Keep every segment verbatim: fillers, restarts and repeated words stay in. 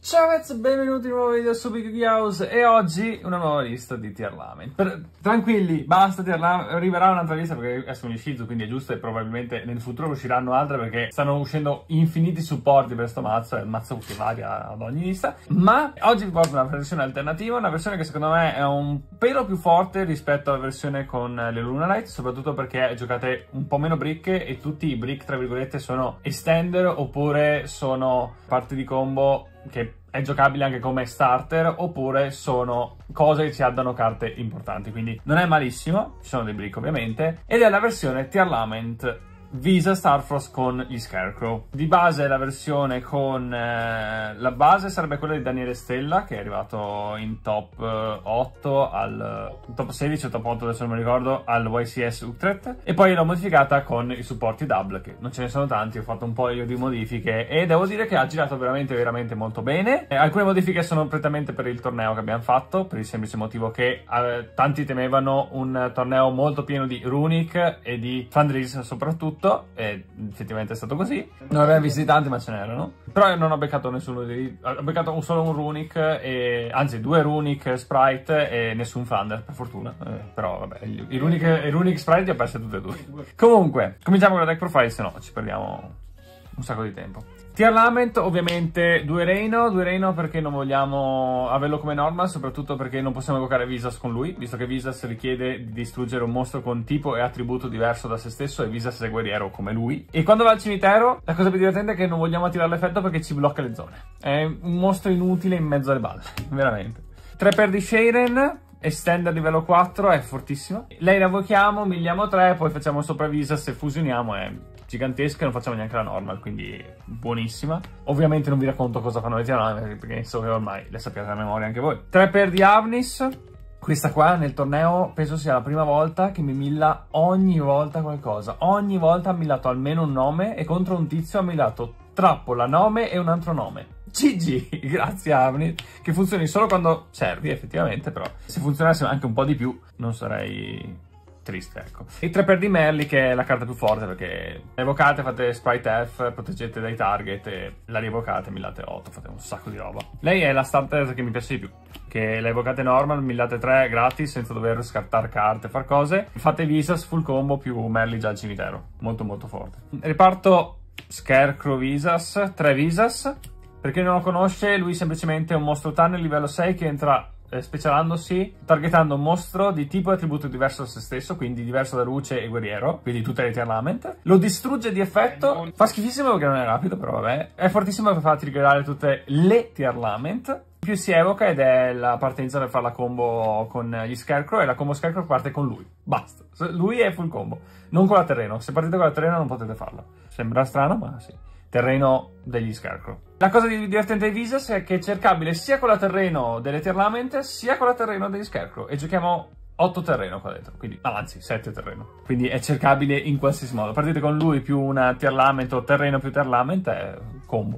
Ciao ragazzi, benvenuti in un nuovo video su Big House e oggi una nuova lista di tier lament. Per, tranquilli, basta tier lament, arriverà un'altra lista perché sono gli Shizu, quindi è giusto, e probabilmente nel futuro usciranno altre perché stanno uscendo infiniti supporti per sto mazzo, è il mazzo che varia ad ogni lista. Ma oggi vi porto una versione alternativa, una versione che secondo me è un pelo più forte rispetto alla versione con le Lunalight, soprattutto perché giocate un po' meno brick e tutti i brick tra virgolette sono extender oppure sono parte di combo che è giocabile anche come starter, oppure sono cose che ci danno carte importanti, quindi non è malissimo, ci sono dei brick ovviamente, ed è la versione tier lament Visa Starfrost con gli Scarecrow. Di base la versione con eh, la base sarebbe quella di Daniele Stella, che è arrivato in top eh, otto al top sedici o top otto, adesso non mi ricordo, al Y C S Utrecht, e poi l'ho modificata con i supporti double, che non ce ne sono tanti, ho fatto un po' io di modifiche e devo dire che ha girato veramente veramente molto bene. Eh, alcune modifiche sono prettamente per il torneo che abbiamo fatto, per il semplice motivo che eh, tanti temevano un torneo molto pieno di Runic e di Fandris soprattutto, e effettivamente è stato così. Non abbiamo visti tanti, ma ce n'erano. Però io non ho beccato nessuno di... ho beccato solo un Runic, e... anzi due Runic Sprite e nessun Thunder, per fortuna. Eh, però vabbè, i, i, Runic, i Runic Sprite li ho persi tutti e due. Comunque, cominciamo con la deck profile, se no ci perdiamo un sacco di tempo. Tier lament, ovviamente due Reino, due Reino perché non vogliamo averlo come normal, soprattutto perché non possiamo evocare Visas con lui, visto che Visas richiede di distruggere un mostro con tipo e attributo diverso da se stesso e Visas è guerriero come lui. E quando va al cimitero, la cosa più divertente è che non vogliamo attivare l'effetto perché ci blocca le zone. È un mostro inutile in mezzo alle balle, veramente. tre per di Shayren, Extender livello quattro, è fortissima. Lei la evochiamo, miliamo tre, poi facciamo sopra Visas e fusioniamo, è gigantesca e non facciamo neanche la normal, quindi buonissima. Ovviamente non vi racconto cosa fanno le tier perché so che ormai le sappiate a memoria anche voi. tre per di Avnis, questa qua nel torneo penso sia la prima volta che mi milla ogni volta qualcosa. Ogni volta ha millato almeno un nome e contro un tizio ha millato trappola, nome e un altro nome. G G, grazie Avnis, che funzioni solo quando servi effettivamente, però se funzionasse anche un po' di più non sarei triste, ecco. E tre per di Merli, che è la carta più forte perché evocate, fate Sprite F, proteggete dai target e la rievocate, millate otto, fate un sacco di roba. Lei è la starter che mi piace di più, che la evocate normal, millate tre gratis senza dover scartare carte, far cose. Fate Visas full combo più Merli già al cimitero, molto molto forte. Riparto Scarecrow Visas, tre Visas. Per chi non lo conosce, lui semplicemente è un mostro tunnel livello sei che entra eh, specialandosi, targetando un mostro di tipo e attributo diverso da se stesso, quindi diverso da luce e guerriero, quindi tutte le tier lament. Lo distrugge di effetto, fa schifissimo perché non è rapido, però vabbè. È fortissimo per far triggerare tutte le tier lament. In più si evoca ed è la partenza per fare la combo con gli Scarecrow, e la combo Scarecrow parte con lui. Basta. Lui è full combo, non con la terreno. Se partite con la terreno non potete farla. Sembra strano, ma sì. Terreno degli Scarecrow. La cosa divertente di Visas è che è cercabile sia con la terreno delle tier lament sia con la terreno degli Scarecrow, e giochiamo otto terreno qua dentro, quindi anzi sette terreno, quindi è cercabile in qualsiasi modo. Partite con lui più una tier lament o terreno più tier lament, è combo.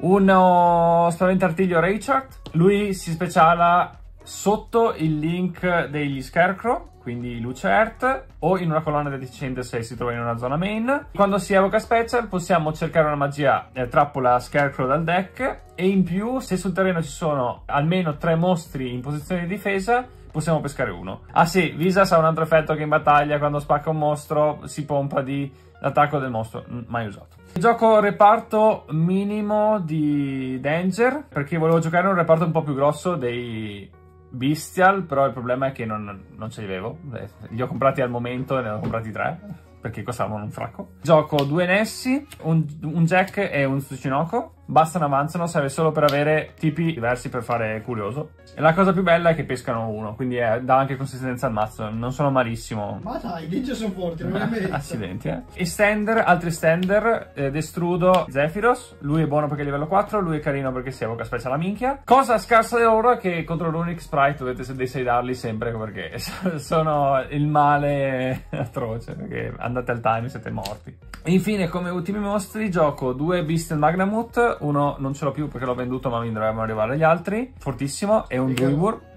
Uno Spaventartiglio Richard, lui si speciala sotto il link degli Scarecrow, quindi luce earth, o in una colonna deficiente se si trova in una zona main. Quando si evoca special possiamo cercare una magia eh, trappola Scarecrow dal deck, e in più se sul terreno ci sono almeno tre mostri in posizione di difesa possiamo pescare uno. Ah sì, Visas ha un altro effetto che in battaglia quando spacca un mostro si pompa di l'attacco del mostro, mai usato. Gioco reparto minimo di Danger perché volevo giocare un reparto un po' più grosso dei Bestial, però il problema è che non, non ce li avevo. Li ho comprati al momento e ne ho comprati tre perché costavano un fracco. Gioco due Nessi, un, un Jack e un Tsuchinoko. Bastano, avanzano, serve solo per avere tipi diversi per fare curioso. E la cosa più bella è che pescano uno, quindi è, dà anche consistenza al mazzo, non sono malissimo. Ma dai, i ninja sono forti, non è merito. Accidenti, eh. Extender, altri Extender, eh, Destrudo, Zephyros. Lui è buono perché è livello quattro, lui è carino perché si evoca specie alla minchia. Cosa scarsa di loro è che contro l'Unic Sprite dovete desaidarli sempre perché sono il male atroce, perché andate al time e siete morti. E infine, come ultimi mostri, gioco due Beast Magnamut. Uno non ce l'ho più perché l'ho venduto, ma mi dovrebbero arrivare gli altri. Fortissimo. E un Duibur.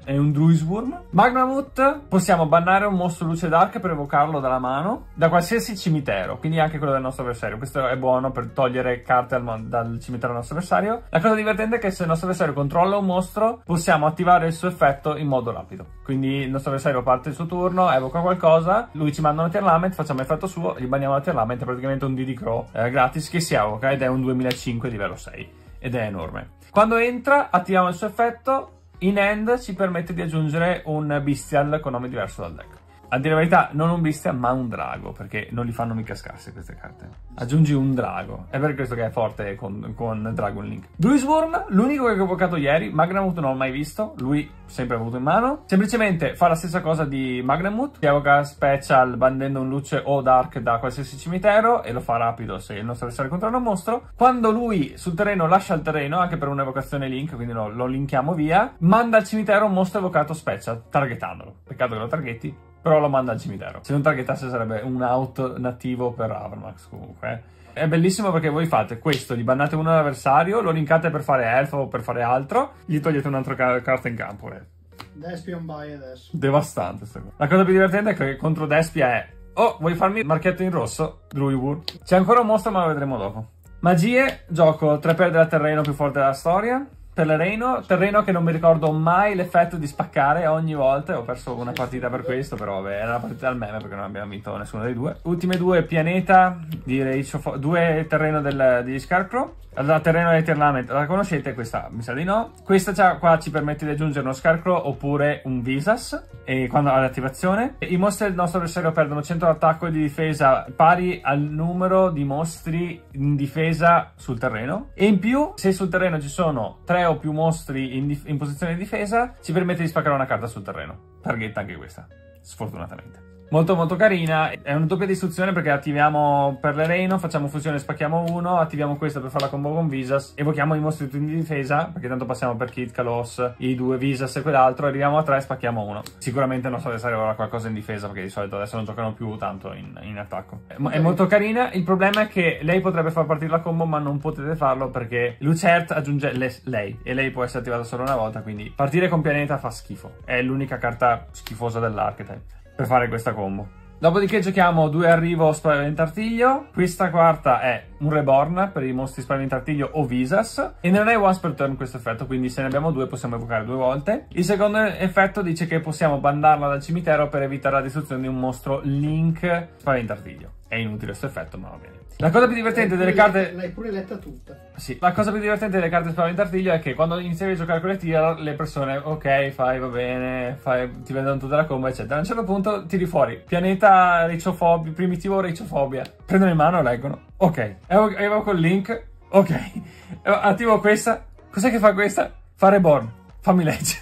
e un Druiswurm. Magnamut, possiamo bannare un mostro luce dark per evocarlo dalla mano da qualsiasi cimitero, quindi anche quello del nostro avversario. Questo è buono per togliere carte al, dal cimitero del nostro avversario. La cosa divertente è che se il nostro avversario controlla un mostro, possiamo attivare il suo effetto in modo rapido. Quindi il nostro avversario parte il suo turno, evoca qualcosa, lui ci manda una Tear Lament, facciamo effetto suo, gli banniamo la Tear Lament, è praticamente un D D Crow eh, gratis che si evoca ed è un duemilacinque livello sei ed è enorme. Quando entra attiviamo il suo effetto, in hand ci permette di aggiungere un Bestial con nome diverso dal deck. A dire la verità, non un Bestial ma un Drago, perché non li fanno mica scarse queste carte. Aggiungi un Drago, è per questo che è forte con, con Dragon Link. Druiswurm, l'unico che ho evocato ieri, Magnamut non l'ho mai visto, lui sempre avuto in mano. Semplicemente fa la stessa cosa di Magnamut, che evoca special bandendo un luce o dark da qualsiasi cimitero, e lo fa rapido se il nostro avversario controlla un mostro. Quando lui sul terreno lascia il terreno, anche per un'evocazione link, quindi lo, lo linkiamo via, manda al cimitero un mostro evocato special, targetandolo. Peccato che lo targetti, però lo manda al cimitero. Se non targetasse sarebbe un out nativo per Avramax comunque. È bellissimo perché voi fate questo, gli bannate uno all'avversario, lo linkate per fare elfo o per fare altro, gli togliete un'altra ca carta in campo. Eh. Despia on buy adesso. Devastante sta cosa. La cosa più divertente è che contro Despia è: oh, vuoi farmi il marchetto in rosso? Druidwurm. C'è ancora un mostro ma lo vedremo dopo. Magie, gioco tre perde da terreno più forte della storia. Per l'Ereno, terreno che non mi ricordo mai l'effetto di spaccare ogni volta. Ho perso una partita per questo, però vabbè, era una partita al meme perché non abbiamo vinto nessuno dei due. Ultime due pianeta di Rage of... due terreno del, degli Scarecrow. Allora, terreno dei Tear Lament, la conoscete? Questa mi sa di no. Questa qua ci permette di aggiungere uno Scarecrow oppure un Visas e quando ha l'attivazione. I mostri del nostro avversario perdono cento d'attacco e di difesa pari al numero di mostri in difesa sul terreno. E in più, se sul terreno ci sono tre o più mostri in, in posizione di difesa, ci permette di spaccare una carta sul terreno. Targhetta anche questa, sfortunatamente. Molto molto carina, è una doppia distruzione perché attiviamo per l'Ereno, facciamo fusione, spacchiamo uno, attiviamo questa per fare la combo con Visas, evochiamo i mostri tutti in difesa, perché tanto passiamo per Kit, Kalos, i due Visas e quell'altro, arriviamo a tre e spacchiamo uno. Sicuramente il nostro avversario avrà qualcosa in difesa, perché di solito adesso non giocano più tanto in, in attacco. È, è molto carina, il problema è che lei potrebbe far partire la combo, ma non potete farlo perché Lucert aggiunge le, lei, e lei può essere attivata solo una volta, quindi partire con pianeta fa schifo. È l'unica carta schifosa dell'archetype per fare questa combo. Dopodiché giochiamo due arrivo spaventartiglio. Questa quarta è un Reborn per i mostri spaventartiglio o Visas e non è once per turn questo effetto, quindi se ne abbiamo due possiamo evocare due volte. Il secondo effetto dice che possiamo bandarla dal cimitero per evitare la distruzione di un mostro Link spaventartiglio. È inutile questo effetto, ma va bene. La cosa più divertente delle carte... L'hai pure letta tutta. Sì, la cosa più divertente delle carte spaventartiglio è che quando iniziavi a giocare con le tier, le persone, ok, fai, va bene, fai, ti vedono tutta la combo, eccetera. A un certo punto tiri fuori pianeta ricciofobia, primitivo ricciofobia. Prendono in mano, leggono. Ok, evoco, evoco il link. Ok, attivo questa. Cos'è che fa questa? Fa Reborn. Fammi leggere.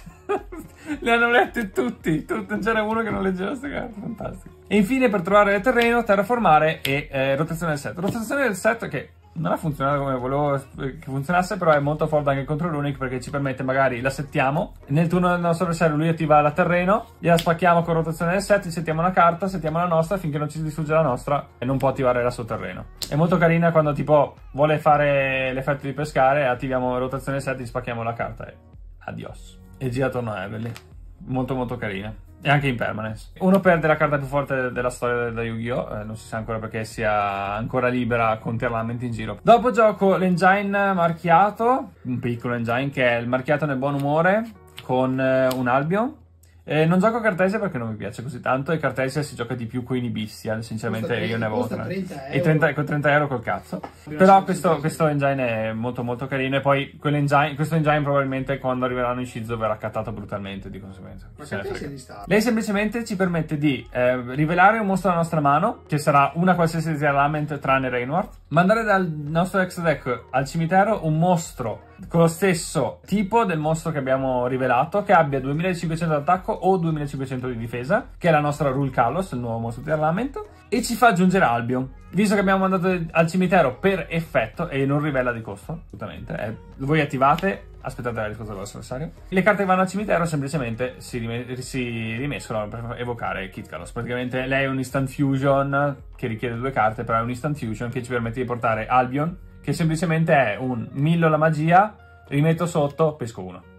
Le hanno lette tutti, tutti, non c'era uno che non leggeva queste carte, fantastico. E infine per trovare il terreno, terraformare e eh, rotazione del set. Rotazione del set che non ha funzionato come volevo che funzionasse, però è molto forte anche contro l'Unic perché ci permette, magari la settiamo, nel turno del nostro avversario lui attiva la terreno, gliela spacchiamo con rotazione del set, settiamo una carta, settiamo la nostra, finché non ci distrugge la nostra e non può attivare la sua terreno. È molto carina quando tipo vuole fare l'effetto di pescare, attiviamo rotazione del set, gli spacchiamo la carta e adios. E gira attorno a Evely. Molto molto carina. E anche in permanence. Uno perde la carta più forte della storia da Yu-Gi-Oh! Eh, non si sa ancora perché sia ancora libera con Tear Lament in giro. Dopo gioco l'engine marchiato, un piccolo engine che è il marchiato nel buon umore con eh, un Albion. Eh, non gioco Cartesia perché non mi piace così tanto, e Cartesia si gioca di più con i Bestial, sinceramente trenta, io ne avevo trenta. E trenta, con trenta euro col cazzo. Però questo, questo engine è molto molto carino, e poi questo engine probabilmente quando arriveranno in Shizu verrà cattato brutalmente di conseguenza. Ma Cartesia di sta. Lei semplicemente ci permette di eh, rivelare un mostro dalla nostra mano, che sarà una qualsiasi Tear Lament tranne Rainward, mandare dal nostro ex deck al cimitero un mostro con lo stesso tipo del mostro che abbiamo rivelato, che abbia duemilacinquecento di attacco o duemilacinquecento di difesa, che è la nostra Rule Kalos, il nuovo mostro Tear Lament, e ci fa aggiungere Albion. Visto che abbiamo mandato al cimitero per effetto e non rivela di costo, assolutamente, eh, voi attivate, aspettate la risposta del vostro avversario. Le carte che vanno al cimitero semplicemente si, rim si rimescolano per evocare Kit Kalos. Praticamente lei è un Instant Fusion che richiede due carte, però è un Instant Fusion che ci permette di portare Albion, che semplicemente è un millo la magia, rimetto sotto, pesco uno.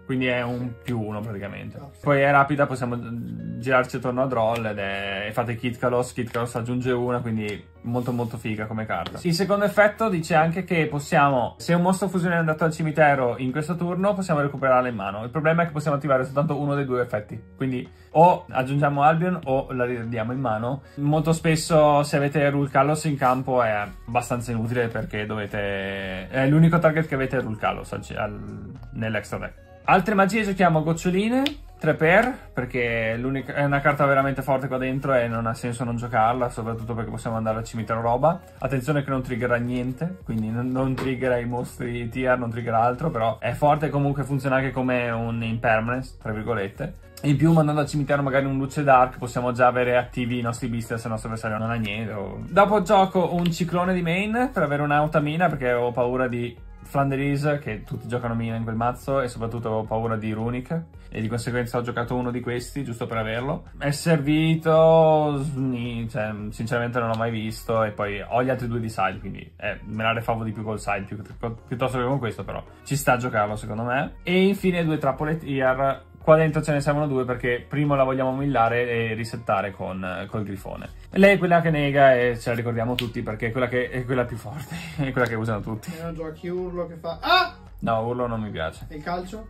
quindi è un più uno praticamente. Okay. Poi è rapida, possiamo girarci attorno a Droll ed è... e fate Kit Kalos, Kit Kalos aggiunge una, quindi molto molto figa come carta. Il secondo effetto dice anche che possiamo, se un mostro fusione è andato al cimitero in questo turno, possiamo recuperarla in mano. Il problema è che possiamo attivare soltanto uno dei due effetti, quindi o aggiungiamo Albion o la ridiamo in mano. Molto spesso se avete Rulkallos in campo è abbastanza inutile perché dovete... è l'unico target che avete è Rulkallos al... al... nell'extra deck. Altre magie giochiamo Goccioline, tre per, perché è una carta veramente forte qua dentro e non ha senso non giocarla, soprattutto perché possiamo andare al cimitero roba. Attenzione che non triggerà niente, quindi non, non triggera i mostri tier, non triggera altro, però è forte e comunque funziona anche come un impermanence, tra virgolette. In più, mandando al cimitero magari un luce dark, possiamo già avere attivi i nostri beast se il nostro avversario non ha niente. O... Dopo gioco un ciclone di main per avere un'autamina, perché ho paura di Flanderis, che tutti giocano mina in quel mazzo, e soprattutto avevo paura di Runic, e di conseguenza ho giocato uno di questi giusto per averlo. È servito, cioè, sinceramente non l'ho mai visto, e poi ho gli altri due di side, quindi eh, me la refavo di più col side più, piuttosto che con questo, però ci sta a giocarlo secondo me. E infine due trappole tier. Qua dentro ce ne servono due perché primo la vogliamo millare e risettare con col grifone. Lei è quella che nega e ce la ricordiamo tutti perché è quella che è quella più forte, è quella che usano tutti. E non giochi Urlo che fa ah! No, Urlo non mi piace. E il calcio?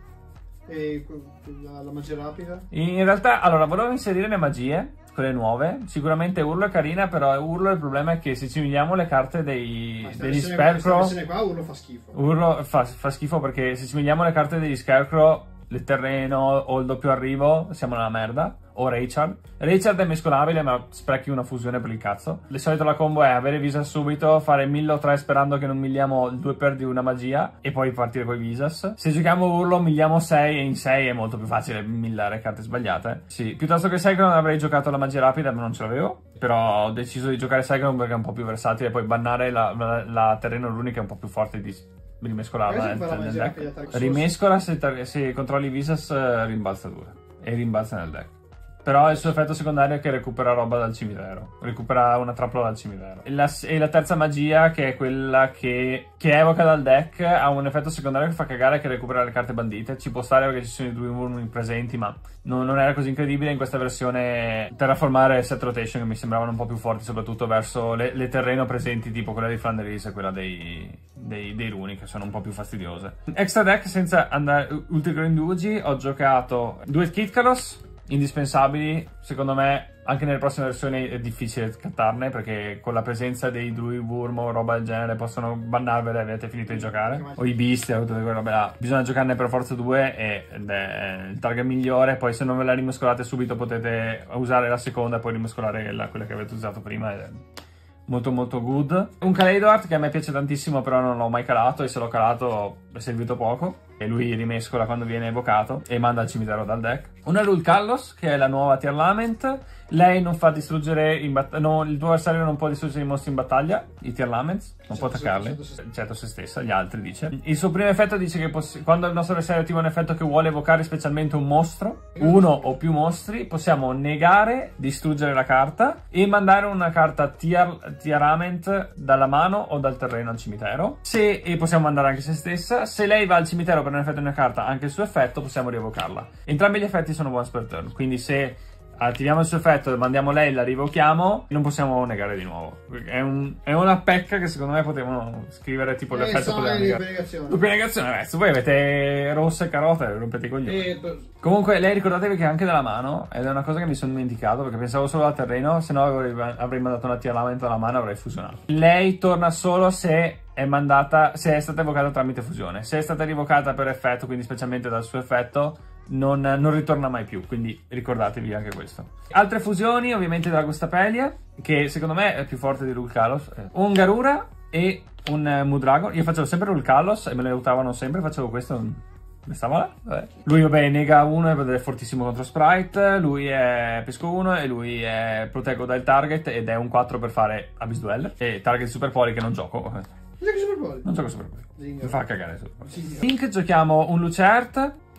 E la, la magia rapida? In realtà, allora, volevo inserire le magie, quelle nuove. Sicuramente Urlo è carina, però Urlo il problema è che se ci migliamo le carte dei, degli Scarecrow... Questa qua Urlo fa schifo. Urlo fa, fa schifo perché se ci migliamo le carte degli Scarecrow, il terreno o il doppio arrivo, siamo nella merda. O Rachel. Rachel è mescolabile, ma sprechi una fusione per il cazzo. Di solito la combo è avere Visas subito, fare mille o tre sperando che non migliamo il due per di una magia e poi partire con i Visas. Se giochiamo Urlo migliamo sei e in sei è molto più facile millare carte sbagliate. Sì, piuttosto che Cyclone avrei giocato la magia rapida, ma non ce l'avevo. Però ho deciso di giocare Cyclone perché è un po' più versatile e poi bannare la, la, la terreno l'unica è un po' più forte di... rimescolarla nel, nel deck. Rimescola se, se controlli Visas, rimbalza due e rimbalza nel deck. Però il suo effetto secondario è che recupera roba dal cimitero, recupera una trappola dal cimitero. E la, e la terza magia, che è quella che, che evoca dal deck, ha un effetto secondario che fa cagare, che recupera le carte bandite. Ci può stare perché ci sono i due Wurm presenti, ma non, non era così incredibile in questa versione. Terraformare e set rotation che mi sembravano un po' più forti, soprattutto verso le, le terreno presenti, tipo quella di Flanderis e quella dei, dei, dei runi, che sono un po' più fastidiose. Extra deck, senza andare ulteriori indugi, ho giocato due Kit Kalos indispensabili, secondo me. Anche nelle prossime versioni è difficile scattarne perché con la presenza dei Druid Wurm o roba del genere possono bannarvele e avete finito di giocare, o i Beast o tutte quelle robe là. Bisogna giocarne per forza due ed è il target migliore. Poi se non ve la rimescolate subito potete usare la seconda e poi rimescolare la, quella che avete usato prima, ed è molto molto good. Un Kaleidoart che a me piace tantissimo, però non l'ho mai calato, e se l'ho calato è servito poco, e lui rimescola quando viene evocato e manda al cimitero dal deck. Una Rulkallos, che è la nuova Tear Lament. Lei non fa distruggere in battaglia, no, il tuo avversario non può distruggere i mostri in battaglia, i Tear Laments, non può attaccarli, certo se stessa, gli altri dice. Il suo primo effetto dice che quando il nostro avversario attiva un effetto che vuole evocare specialmente un mostro, uno o più mostri, possiamo negare, distruggere la carta e mandare una carta Tear, Tear Lament dalla mano o dal terreno al cimitero. Se, e possiamo mandare anche se stessa. Se lei va al cimitero per un effetto di una carta, anche il suo effetto, possiamo rievocarla. Entrambi gli effetti sono once per turn, quindi se attiviamo il suo effetto, mandiamo lei, la rivochiamo, non possiamo negare di nuovo. È, un, è una pecca che secondo me potevano scrivere tipo l'effetto per la negazione. Doppia negazione, adesso voi avete rossa e carota e rompete i coglioni. E... Comunque lei ricordatevi che è anche dalla mano, ed è una cosa che mi sono dimenticato perché pensavo solo al terreno, se no avrei, avrei mandato una Tear Lament alla mano e avrei fusionato. Lei torna solo se è mandata, se è stata evocata tramite fusione. Se è stata rivocata per effetto, quindi specialmente dal suo effetto, Non, non ritorna mai più, quindi ricordatevi anche questo. Altre fusioni, ovviamente Dragostapelia, che secondo me è più forte di Rulkallos, un Garura e un uh, Mudragon. Io facevo sempre Rulkallos e me le aiutavano sempre, facevo questo, come stava là? Vabbè. Lui vabbè nega uno ed è fortissimo contro Sprite, lui è pesco uno e lui è proteggo dal target ed è un quattro per fare Abyss Dweller e target Super Poli che non gioco. Non gioco Super Poli? Non gioco Super Poli. Mi fa cagare Super Poli. Sì, Link giochiamo un Lucert,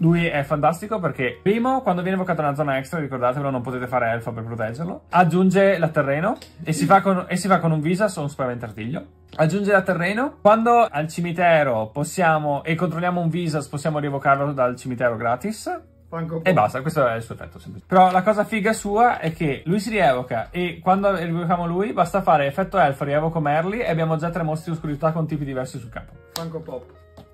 Lui è fantastico perché, primo, quando viene evocata una zona extra, ricordatevelo, non potete fare elfa per proteggerlo, aggiunge la terreno e si fa con, e si fa con un Visas o un spaventartiglio. Aggiunge la terreno. Quando al cimitero possiamo e controlliamo un Visas, possiamo rievocarlo dal cimitero gratis. E basta, questo è il suo effetto semplice. Però la cosa figa sua è che lui si rievoca e quando rievochiamo lui basta fare effetto elfa, rievoco Merli e abbiamo già tre mostri di oscurità con tipi diversi sul campo. Funko Pop.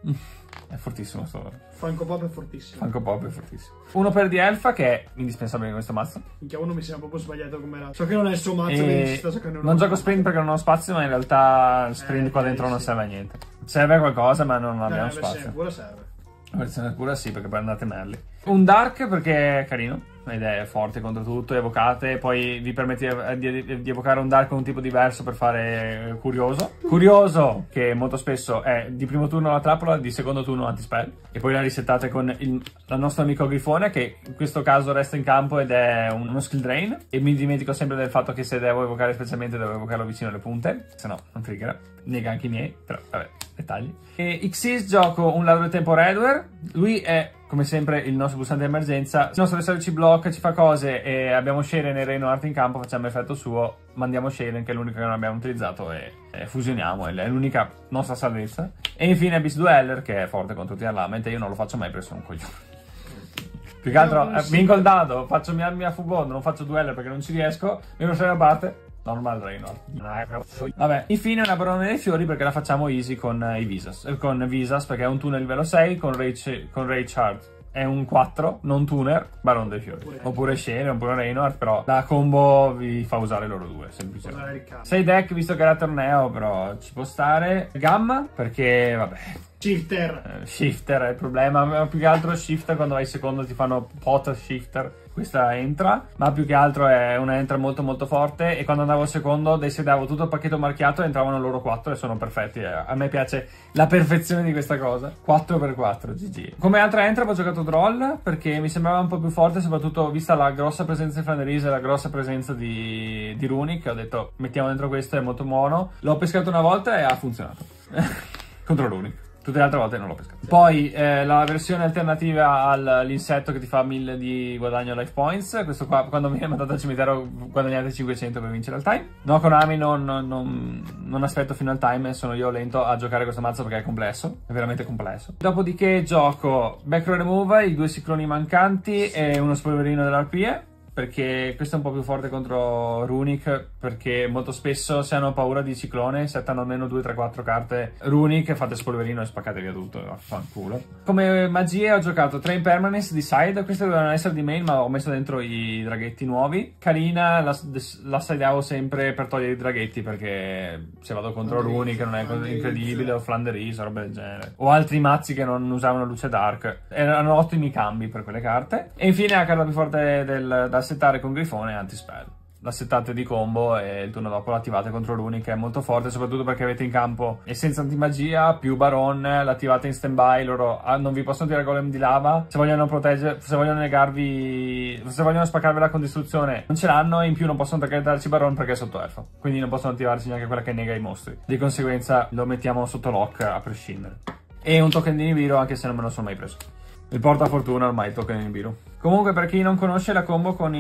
È fortissimo sto. Funko Pop è fortissimo. Funko Pop è fortissimo. Uno per di elfa che è indispensabile in questo mazzo. Minchia, uno mi sembra proprio sbagliato come era. So che non è il suo mazzo, e... si sta giocando non gioco sprint perché non ho spazio, ma in realtà sprint eh, qua dentro sì. non serve a niente. Serve a qualcosa, ma non abbiamo eh, spazio. Pure serve. La versione pura sì, perché poi andate Merli. Un Dark perché è carino ed è forte contro tutto, evocate, poi vi permette di, di, di evocare un Dark con un tipo diverso per fare Curioso. Curioso, che molto spesso è di primo turno la trappola, di secondo turno anti-spell, e poi la risettate con il, il nostro amico Grifone, che in questo caso resta in campo ed è un, uno skill drain, e mi dimentico sempre del fatto che se devo evocare specialmente devo evocarlo vicino alle punte, se no non triggera, nega anche i miei, però vabbè, dettagli. E Xyz gioco un ladro del tempo Redware, lui è come sempre il nostro pulsante di emergenza. Se il nostro avversario ci blocca, ci fa cose e abbiamo Shayren e Reinhardt in campo, facciamo effetto suo, mandiamo Shayren che è l'unico che non abbiamo utilizzato e, e fusioniamo, è l'unica nostra salvezza. E infine Abyss Dweller che è forte contro Tear Lament e io non lo faccio mai perché sono un coglione. Più che altro eh, vinco il dado, faccio mia, mia Fugod, non faccio Dweller perché non ci riesco, mi non se ne parte. Normal Reinhardt. Vabbè, infine una Barone dei Fiori perché la facciamo easy con i Visas. Con Visas perché è un tuner livello sei, con Rage, con Rage Heart è un quattro, non tuner, Barone dei Fiori. Oppure, oppure Shane, oppure Reinhardt, però la combo vi fa usare loro due, semplicemente. sei deck, visto che era torneo, però ci può stare. Gamma, perché, vabbè... Shifter. Eh, shifter è il problema, ma più che altro shifter quando vai secondo ti fanno pot shifter. Questa entra, ma più che altro è una entra molto molto forte e quando andavo secondo desidavo tutto il pacchetto marchiato e entravano loro quattro e sono perfetti. A me piace la perfezione di questa cosa. quattro per quattro, G G. Come altra entra ho giocato Droll perché mi sembrava un po' più forte, soprattutto vista la grossa presenza di Flanderese e la grossa presenza di, di Runic. Ho detto mettiamo dentro questo, è molto buono. L'ho pescato una volta e ha funzionato. Contro Runic. Tutte le altre volte non l'ho pescato. Poi eh, la versione alternativa all'insetto che ti fa mille di guadagno life points. Questo qua quando viene mandato al cimitero guadagnate cinquecento per vincere il time. No, Konami non, non, non, non aspetto fino al time, sono io lento a giocare questo mazzo perché è complesso, è veramente complesso. Dopodiché gioco Backrow Remove, i due cicloni mancanti e uno spolverino dell'R P E. Perché questo è un po' più forte contro Runic, perché molto spesso se hanno paura di ciclone settano almeno due tre quattro carte Runic, fate spolverino e spaccate via tutto, fanculo. Come magie ho giocato tre Impermanence di side, queste dovevano essere di main ma ho messo dentro i draghetti nuovi. Carina, la, la sideavo sempre per togliere i draghetti perché se vado contro Runic non è incredibile, o Flanderese o roba del genere. O altri mazzi che non usavano luce dark, erano ottimi cambi per quelle carte. E infine la carta più forte del, da settare con Grifone è anti-spell. La settate di combo e il turno dopo l'attivate contro Runic, che è molto forte, soprattutto perché avete in campo essenza antimagia più Baron, l'attivate in stand-by, loro ah, non vi possono tirare golem di lava, se vogliono proteggere, se vogliono negarvi, se vogliono spaccarvela con distruzione non ce l'hanno, e in più non possono targetarci Baron perché è sotto elfo, quindi non possono attivarci neanche quella che nega i mostri, di conseguenza lo mettiamo sotto lock a prescindere. E un token di Nibiru anche se non me lo sono mai preso. Il portafortuna ormai token di Nibiru. Comunque, per chi non conosce la combo con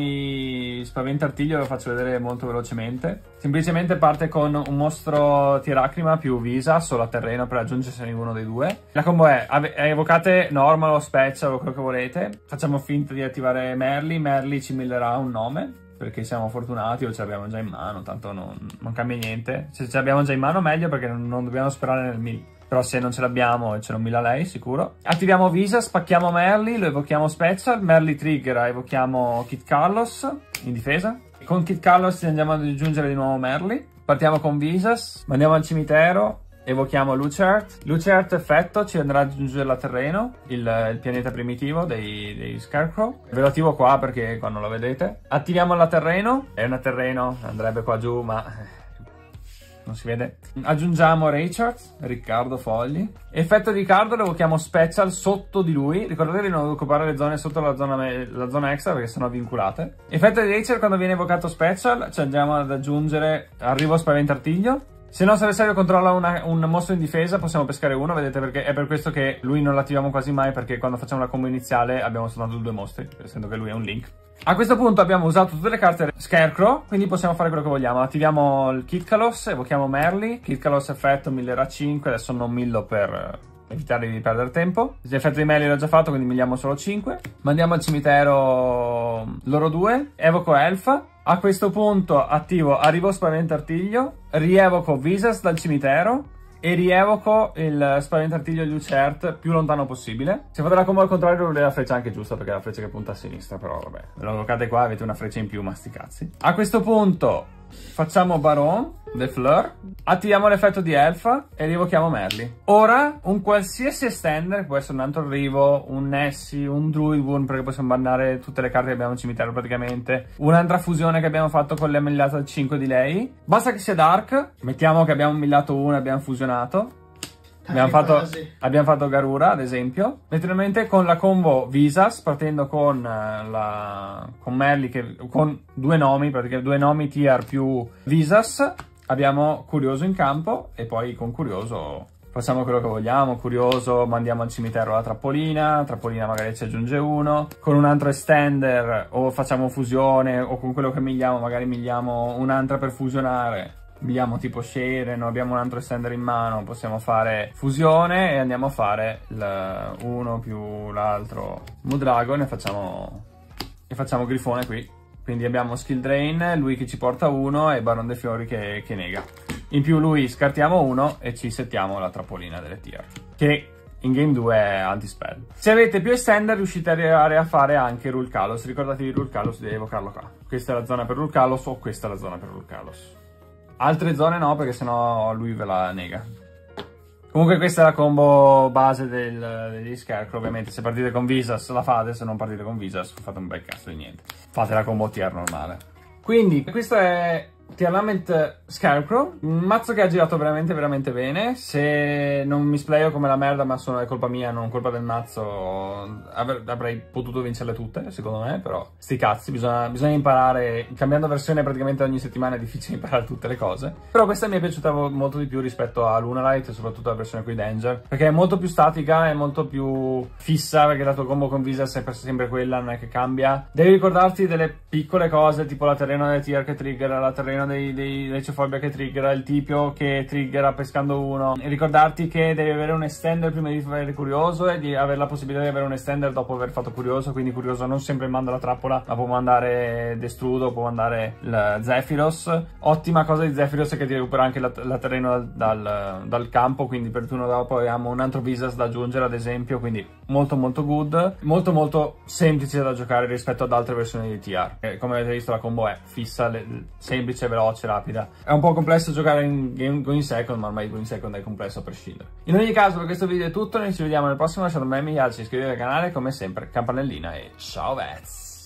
i spaventi artiglio, lo faccio vedere molto velocemente. Semplicemente parte con un mostro Tiracrima più Visa solo a terreno per aggiungersi uno dei due. La combo è, evocate normal o special o quello che volete. Facciamo finta di attivare Merli. Merli ci millerà un nome, perché siamo fortunati o ce l'abbiamo già in mano, tanto non, non cambia niente. Se ce l'abbiamo già in mano meglio, perché non, non dobbiamo sperare nel mill. Però se non ce l'abbiamo ce lo mila lei sicuro. Attiviamo Visa, spacchiamo Merli, lo evochiamo special, Merli triggera, evochiamo Kit Carlos in difesa. Con Kit Carlos ci andiamo ad aggiungere di nuovo Merli. Partiamo con Visas, andiamo al cimitero, evochiamo Luceart. Luceart effetto ci andrà ad aggiungere la terreno, il, il pianeta primitivo dei, dei Scarecrow. Ve lo attivo qua perché qua non lo vedete. Attiviamo la terreno, è una terreno, andrebbe qua giù ma... non si vede. Aggiungiamo Richard, Riccardo Fogli. Effetto di Riccardo lo evochiamo special sotto di lui. Ricordatevi di non occupare le zone sotto la zona, la zona extra perché sono vinculate. Effetto di Richard, quando viene evocato special ci andiamo ad aggiungere arrivo spavento artiglio. Se il nostro avversario controlla una, un mostro in difesa possiamo pescare uno, vedete, perché è per questo che lui non l'attiviamo quasi mai, perché quando facciamo la combo iniziale abbiamo soltanto due mostri, essendo che lui è un Link. A questo punto abbiamo usato tutte le carte Scarecrow, quindi possiamo fare quello che vogliamo. Attiviamo il Kitkalos, evochiamo Merly, Kitkalos effetto millerà cinque, adesso non millo per evitare di perdere tempo. L'effetto di Merly l'ho già fatto, quindi miliamo solo cinque. Mandiamo al cimitero loro due, evoco Elfa. A questo punto attivo Arrivo Spaventartiglio, rievoco Visas dal cimitero e rievoco il Spaventartiglio di Lucert più lontano possibile. Se fate la combo al contrario volete la freccia anche giusta, perché è la freccia che punta a sinistra, però vabbè, ve lo evocate qua, avete una freccia in più, ma sti cazzi. A questo punto facciamo Baron, The Fleur, attiviamo l'effetto di Elfa e rievochiamo Merly. Ora un qualsiasi extender, può essere un altro arrivo, un Nessie, un Druidburn, perché possiamo bannare tutte le carte che abbiamo in cimitero praticamente, un'altra fusione che abbiamo fatto con le millata cinque di lei, basta che sia Dark, mettiamo che abbiamo millato uno e abbiamo fusionato. Abbiamo fatto, abbiamo fatto Garura, ad esempio. Letteralmente con la combo Visas, partendo con, la, con Merly, che, con due nomi, praticamente due nomi tier più Visas, abbiamo Curioso in campo e poi con Curioso facciamo quello che vogliamo. Curioso mandiamo al cimitero la trappolina, trappolina magari ci aggiunge uno, con un altro extender o facciamo fusione o con quello che migliamo magari migliamo un'altra per fusionare. Abbiamo tipo Sharen, abbiamo un altro extender in mano, possiamo fare fusione e andiamo a fare uno più l'altro Moodragon e facciamo, e facciamo Grifone qui. Quindi abbiamo Skill Drain, lui che ci porta uno e Baron dei Fiori che, che nega. In più lui scartiamo uno e ci settiamo la trappolina delle tier, che in game due è anti-spell. Se avete più extender riuscite ad arrivare a fare anche Rulcalos. Ricordatevi Rulcalos, devi evocarlo qua. Questa è la zona per Rulcalos o questa è la zona per Rulcalos. Altre zone no, perché sennò lui ve la nega. Comunque questa è la combo base del, degli Scarecrow. Ovviamente se partite con Visas la fate, se non partite con Visas fate un bel cazzo di niente. Fate la combo tier normale. Quindi questo è Tearlament Scarecrow, un mazzo che ha girato veramente veramente bene. Se non mi splayo come la merda, ma sono, è colpa mia, non colpa del mazzo, avrei potuto vincerle tutte secondo me, però sti cazzi, bisogna, bisogna imparare. Cambiando versione praticamente ogni settimana è difficile imparare tutte le cose, però questa mi è piaciuta molto di più rispetto a Lunalight, soprattutto la versione qui Danger, perché è molto più statica, è molto più fissa, perché la tua combo con Visas è sempre quella, non è che cambia. Devi ricordarti delle piccole cose, tipo la terreno delle tier che trigger, la terreno dei, dei Lecefobia che triggera, il Tipio che triggera pescando uno, e ricordarti che devi avere un extender prima di fare Curioso e di avere la possibilità di avere un extender dopo aver fatto Curioso, quindi Curioso non sempre manda la trappola, ma può mandare Destrudo, può mandare il Zephyros. Ottima cosa di Zephyros è che ti recupera anche la, la terreno dal, dal, dal campo, quindi per turno dopo abbiamo un altro Visas da aggiungere ad esempio, quindi molto molto good, molto molto semplice da giocare rispetto ad altre versioni di T R. E come avete visto la combo è fissa, le, semplice, veloce, rapida. È un po' complesso giocare in game Going Second, ma ormai Going Second è complesso a prescindere. In ogni caso per questo video è tutto, noi ci vediamo nel prossimo, lasciate un bel mi piace, iscrivetevi al canale, come sempre campanellina e ciao vets!